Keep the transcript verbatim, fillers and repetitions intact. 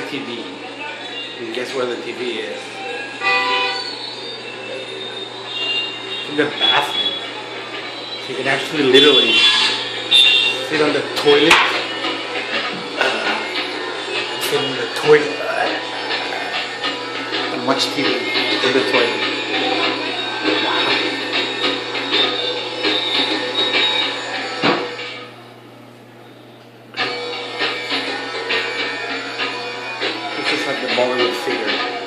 T V. And guess where the T V is? In the bathroom. So you can actually literally sit on the toilet. Uh, sit on the toilet. Uh, and watch T V in the toilet. This is like the Bollywood theater.